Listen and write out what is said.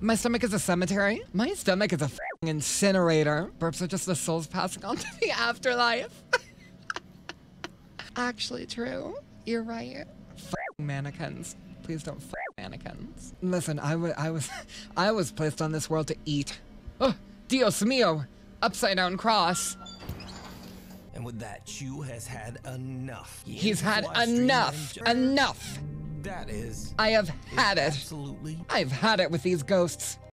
My stomach is a cemetery. My stomach is a f***ing incinerator. Burps are just the souls passing on to the afterlife. Actually true. You're right. F***ing mannequins. Please don't f*** mannequins. Listen, I was placed on this world to eat. Oh, Dios mío. Upside down cross. And with that, Chew has had enough. He's had enough. Enough. That is. I have had it. Absolutely. I've had it with these ghosts.